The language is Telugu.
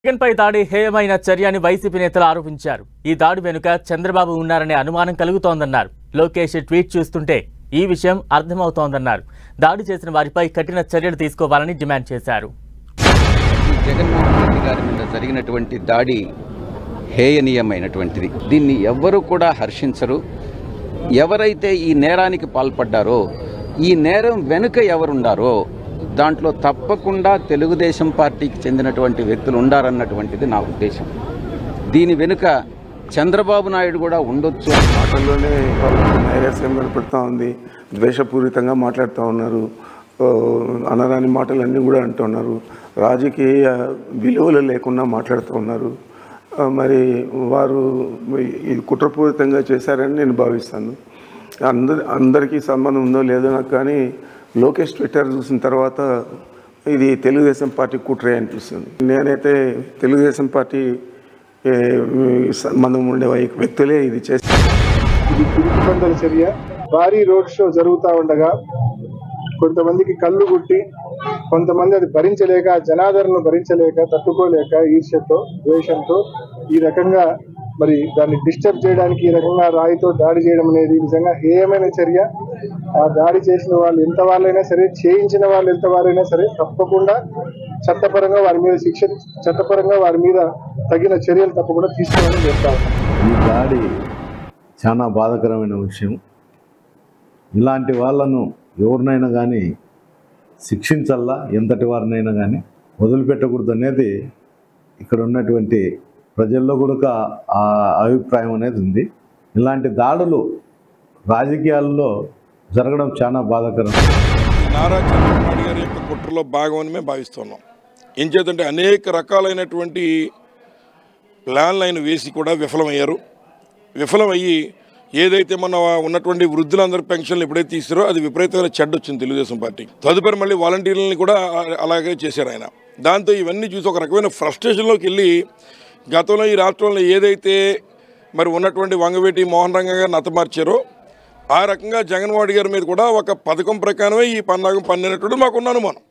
జగన్పై దాడి హేయమైన చర్యని వైసీపీ నేతలు ఆరోపించారు. ఈ దాడి వెనుక చంద్రబాబు ఉన్నారనే అనుమానం కలుగుతోందన్నారు. లోకేష్ ట్వీట్ చూస్తుంటే ఈ విషయం అర్థమవుతోందన్నారు. దాడి చేసిన వారిపై కఠిన చర్యలు తీసుకోవాలని డిమాండ్ చేశారు. జగన్మోహన్ రెడ్డి గారి మీద జరిగినటువంటి దాడి హేయనీయమైనటువంటిది. దీన్ని ఎవ్వరూ కూడా హర్షించరు. ఎవరైతే ఈ నేరానికి పాల్పడ్డారో, ఈ నేరం వెనుక ఎవరుండారో దాంట్లో తప్పకుండా తెలుగుదేశం పార్టీకి చెందినటువంటి వ్యక్తులు ఉండారన్నటువంటిది నా ఉద్దేశం. దీని వెనుక చంద్రబాబు నాయుడు కూడా ఉండొచ్చు. మాటల్లోనే నైరాస్యం కనపడుతూ ఉంది. ద్వేషపూరితంగా మాట్లాడుతూ ఉన్నారు. అనరాని మాటలన్నీ కూడా అంటున్నారు. రాజకీయ విలువలు లేకుండా మాట్లాడుతూ ఉన్నారు. మరి వారు ఇది కుట్రపూరితంగా చేశారని నేను భావిస్తాను. అందరికీ సంబంధం ఉందో లేదో నాకు, కానీ లోకేష్ ట్విట్టర్ చూసిన తర్వాత ఇది తెలుగుదేశం పార్టీ కుట్రే అనిపిస్తుంది. నేనైతే తెలుగుదేశం పార్టీ సంబంధం ఉండే వ్యక్తులే ఇది చేస్తారు. ఇది పిరికిపందల చర్య. భారీ రోడ్ షో జరుగుతూ ఉండగా కొంతమందికి కళ్ళు గుట్టి, కొంతమంది అది భరించలేక, జనాదరణను భరించలేక, తట్టుకోలేక, ఈర్ష్యతో, ద్వేషంతో ఈ రకంగా మరి దాన్ని డిస్టర్బ్ చేయడానికి ఈ రకంగా రాయితో దాడి చేయడం అనేది నిజంగా హేయమైన చర్య. ఆ దాడి చేసిన వాళ్ళు ఎంత వాళ్ళైనా సరే, చేయించిన వాళ్ళు ఎంత వారైనా సరే, తప్పకుండా చట్టపరంగా వారి మీద తగిన చర్యలు తప్పకుండా తీసుకోవాలని చెప్తాను. ఈ దాడి చాలా బాధాకరమైన విషయం. ఇలాంటి వాళ్ళను ఎవరినైనా కానీ శిక్షించాలా, ఎంతటి వారినైనా కానీ వదిలిపెట్టకూడదు అనేది ఇక్కడ ఉన్నటువంటి ప్రజల్లో కూడా ఆ అభిప్రాయం అనేది ఉంది. ఇలాంటి దాడులు రాజకీయాల్లో జరగడం చాలా బాధాకరం. నారా చంద్రబాబు నాయుడు గారి యొక్క కుట్రలో భాగమని మేము భావిస్తున్నాం. ఏం చేద్దంటే అనేక రకాలైనటువంటి ప్లాన్లు ఆయన వేసి కూడా విఫలమయ్యి ఏదైతే మన ఉన్నటువంటి వృద్ధులందరూ పెన్షన్లు ఎప్పుడైతే తీసారో అది విపరీతమైన చెడ్డ వచ్చింది తెలుగుదేశం పార్టీ. తదుపరి మళ్ళీ వాలంటీర్లని కూడా అలాగే చేశారు ఆయన. దాంతో ఇవన్నీ చూసి ఒక రకమైన ఫ్రస్ట్రేషన్లోకి వెళ్ళి గతంలో ఈ రాష్ట్రంలో ఏదైతే మరి ఉన్నటువంటి వంగవీటి మోహన్ రంగ గారిని హతమార్చారో ఆ రకంగా జగన్మోహన్ రెడ్డి గారి మీద కూడా ఒక పథకం ప్రకారమే ఈ పన్నాగం పన్నినట్టు మాకున్న అనుమానం.